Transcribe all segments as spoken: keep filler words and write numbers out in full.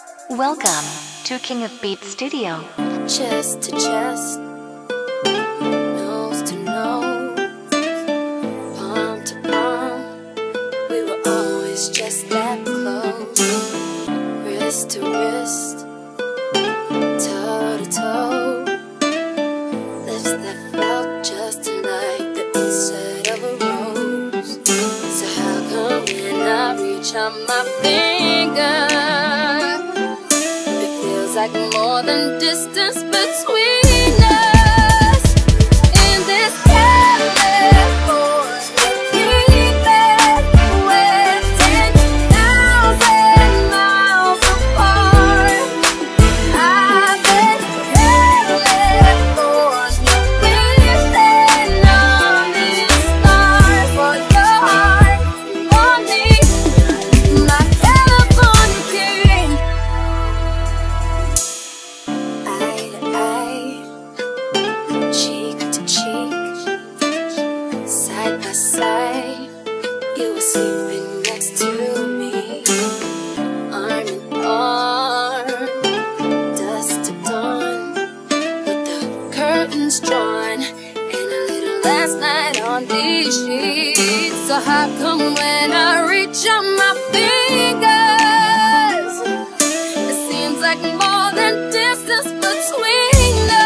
Welcome to King of Beats Studio. Chest to chest, nose to nose, palm to palm, we were always just that close. Wrist to wrist, toe to toe, lips that felt just like the inside of a rose. So how come when I reach out my finger, like more than distance between us in this California evening, we're ten thousand miles apart. I've been California living on these stars for your heart on me, my California king. Cheek to cheek, side by side, you were sleeping next to me, arm in arm, dusk to dawn, with the curtains drawn, and a little last night on these sheets. So how come when I reach out my fingers, it seems like more than distance between us?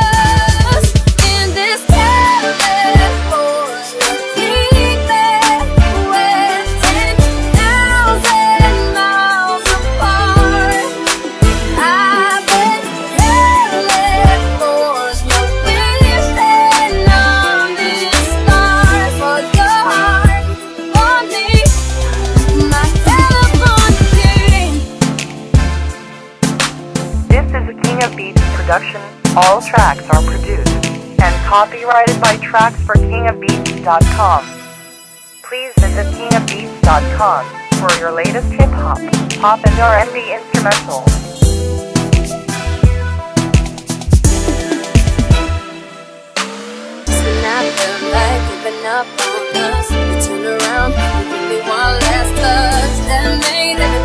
Production. All tracks are produced and copyrighted by Tracks for King of Beats dot com. Please visit King of Beats dot com for your latest hip-hop, pop and R and B instrumentals. When I felt like giving up on us, you turn around and give me one last touch that made it